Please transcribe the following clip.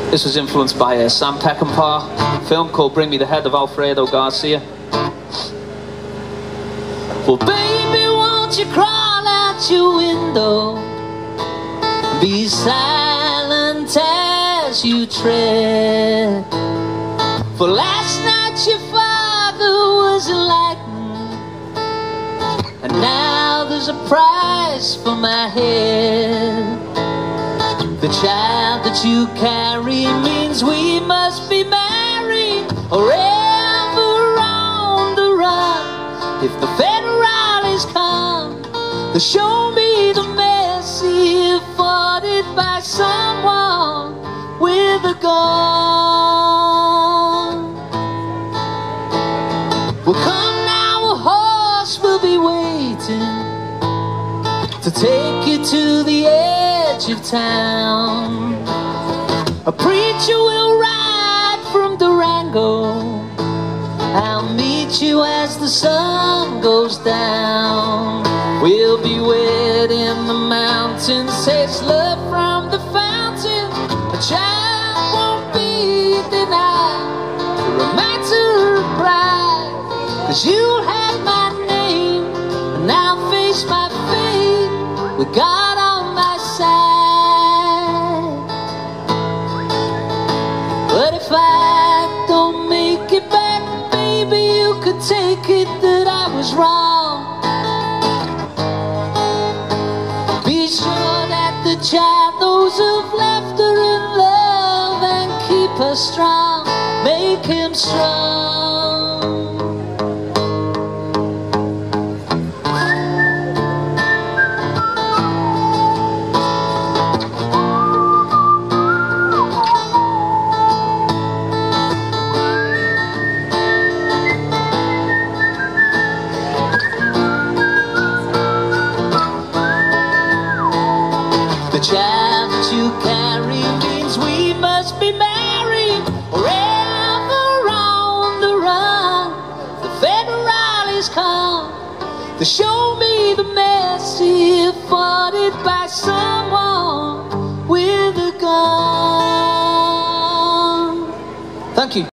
This was influenced by Sam Peckinpah, a film called Bring Me the Head of Alfredo Garcia. Well, baby, won't you crawl out your window? Be silent as you tread. For last night your father was enlightened, and now there's a price for my head. The child that you carry means we must be married, or ever on the run. If the federales come, they'll show me the mercy afforded by someone with a gun. Well, come now, a horse will be waiting to take you to the edge of town. A preacher will ride from Durango. I'll meet you as the sun goes down. We'll be wed in the mountains, taste love from the fountain. A child won't be denied the romantic bride, 'cause you'll have my name and I'll face my fate with God on my side. But if I don't make it back, baby, you could take it that I was wrong. Be sure that the child knows of laughter and love, and keep her strong, make him strong. The child that you carry means we must be married, or ever on the run. The federales come to show me the mercy afforded by someone with a gun. Thank you.